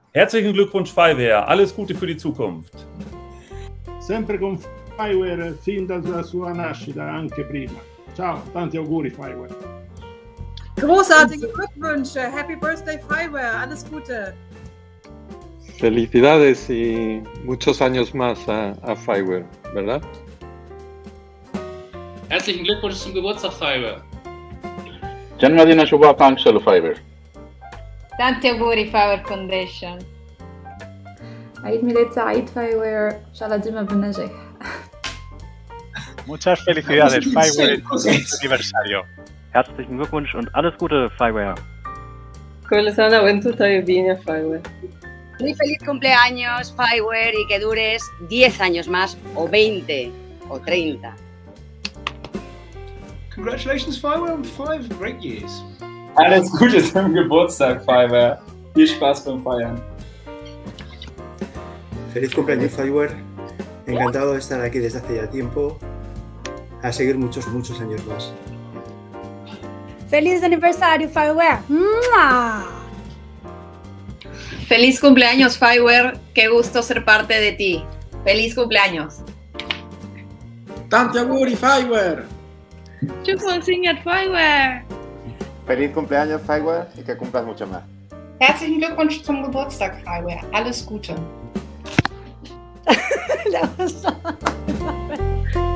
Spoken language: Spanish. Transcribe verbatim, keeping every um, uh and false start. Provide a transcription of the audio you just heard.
Herzlichen Glückwunsch, Fireware. Alles Gute für die Zukunft. Sempre con Fireware fin dalla sua nascita, anche prima. Ciao, tanti auguri Fireware. Großartige Glückwünsche. Happy Birthday, Fireware. Alles Gute. Felicidades y muchos años más a, a Fireware, ¿verdad? Herzlichen Glückwunsch zum Geburtstag, Fireware. जन्मदिन शुभाकांक्षलु Fireware. Tanti auguri Fireware Foundation. عيد ميلاد سعيد Fireware إن شاء الله ديما بالنجاح. Muchas felicidades Fireware en tu aniversario. Herzlichen Glückwunsch und alles Gute Fireware. كل سنة وانتم طيبين يا Fireware. Muy feliz cumpleaños Fireware y que dures diez años más o veinte o treinta. Congratulations Fireware on five great years. Alles Gute zum Geburtstag, Fireware. Viel Spaß beim Feiern. Feliz cumpleaños, Fireware. Encantado de estar aquí desde hace ya tiempo. A seguir muchos, muchos años más. ¡Feliz aniversario, Fireware! ¡Mua! Feliz cumpleaños, Fireware. Qué gusto ser parte de ti. Feliz cumpleaños. Tanti auguri, Fireware. Glückwunsch, Fireware. Feliz cumpleaños, Fireware, y que cumplas mucho más. Herzlichen Glückwunsch zum Geburtstag, Fireware. Alles Gute.